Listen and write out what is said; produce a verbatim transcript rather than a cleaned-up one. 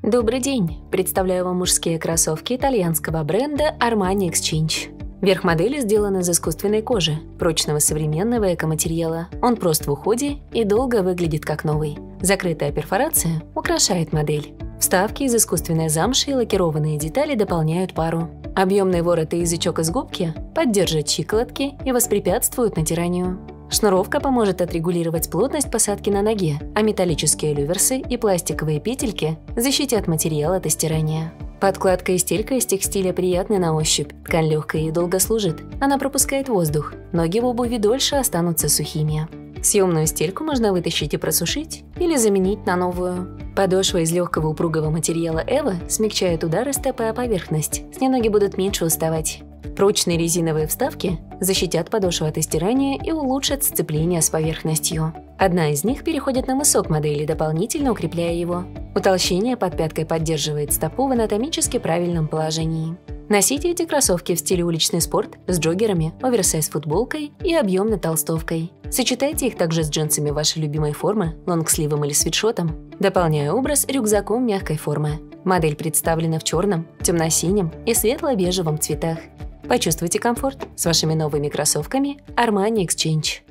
Добрый день! Представляю вам мужские кроссовки итальянского бренда Armani Exchange. Верх модели сделан из искусственной кожи, прочного современного экоматериала. Он прост в уходе и долго выглядит как новый. Закрытая перфорация украшает модель. Вставки из искусственной замши и лакированные детали дополняют пару. Объемный ворот и язычок из губки поддержат щиколотки и воспрепятствуют натиранию. Шнуровка поможет отрегулировать плотность посадки на ноге, а металлические люверсы и пластиковые петельки защитят материал от стирания. Подкладка и стелька из текстиля приятны на ощупь, ткань легкая и долго служит, она пропускает воздух, ноги в обуви дольше останутся сухими. Съемную стельку можно вытащить и просушить или заменить на новую. Подошва из легкого упругого материала Эва смягчает удары стопы о поверхность, с ней ноги будут меньше уставать. Прочные резиновые вставки защитят подошву от стирания и улучшат сцепление с поверхностью. Одна из них переходит на мысок модели, дополнительно укрепляя его. Утолщение под пяткой поддерживает стопу в анатомически правильном положении. Носите эти кроссовки в стиле уличный спорт с джоггерами, оверсайз футболкой и объемной толстовкой. Сочетайте их также с джинсами вашей любимой формы, лонгсливом или свитшотом, дополняя образ рюкзаком мягкой формы. Модель представлена в черном, темно-синем и светло-бежевом цветах. Почувствуйте комфорт с вашими новыми кроссовками Armani Exchange.